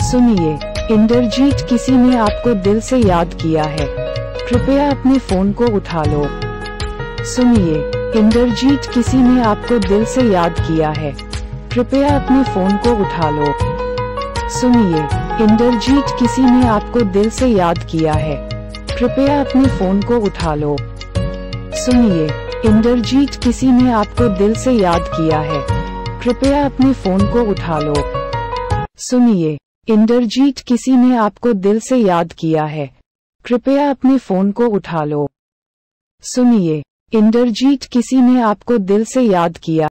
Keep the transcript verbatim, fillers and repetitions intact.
सुनिए, इंद्रजीत, किसी ने आपको दिल से याद किया है, कृपया अपने फोन को उठा लो। सुनिए, इंद्रजीत, किसी ने आपको दिल से याद किया है, कृपया अपने फोन को उठा लो। सुनिए, इंद्रजीत, किसी ने आपको दिल से याद किया है, कृपया अपने फोन को उठा लो। सुनिए, इंद्रजीत, किसी ने आपको दिल से याद किया है, कृपया अपने फोन को उठा लो। सुनिए, इंद्रजीत, किसी ने आपको दिल से याद किया है, कृपया अपने फोन को उठा लो। सुनिए, इंद्रजीत, किसी ने आपको दिल से याद किया